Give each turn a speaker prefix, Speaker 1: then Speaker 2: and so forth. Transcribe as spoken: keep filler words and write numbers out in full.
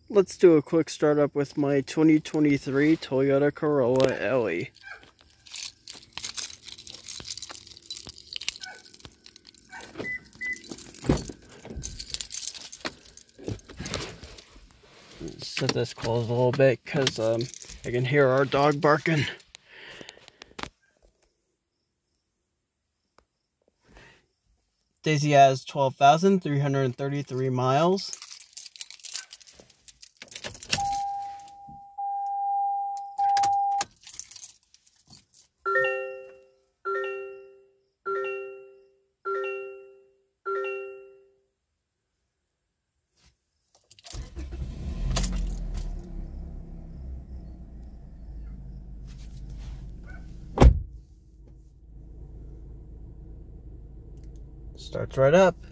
Speaker 1: Let's do a quick startup with my twenty twenty-three Toyota Corolla L E. Set this closed a little bit because um, I can hear our dog barking. Daisy has twelve thousand three hundred thirty-three miles. Starts right up.